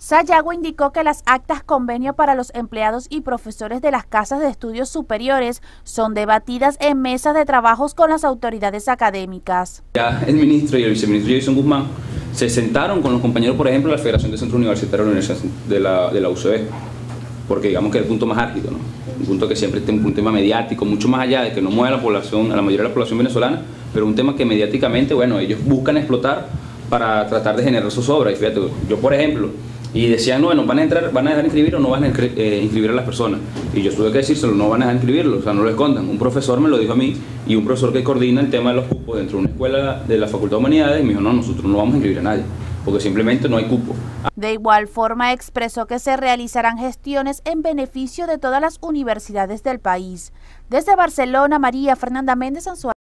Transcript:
Sayago indicó que las actas convenio para los empleados y profesores de las casas de estudios superiores son debatidas en mesas de trabajos con las autoridades académicas. Ya el ministro y el viceministro Jason Guzmán se sentaron con los compañeros, por ejemplo, de la Federación de Centros Universitarios de la UCB, porque digamos que es el punto más álgido, ¿no? Un punto que siempre tiene un tema mediático, mucho más allá de que no mueve a la población, a la mayoría de la población venezolana, pero un tema que mediáticamente, bueno, ellos buscan explotar para tratar de generar sus obras. Y fíjate, yo por ejemplo, y decían, no, bueno, van a dejar inscribir o no van a inscribir a las personas. Y yo tuve que decírselo, no van a dejar inscribirlo, o sea, no lo escondan. Un profesor me lo dijo a mí, y un profesor que coordina el tema de los cupos dentro de una escuela de la Facultad de Humanidades, me dijo, no, nosotros no vamos a inscribir a nadie, porque simplemente no hay cupo. De igual forma expresó que se realizarán gestiones en beneficio de todas las universidades del país. Desde Barcelona, María Fernanda Méndez, Anzuategui.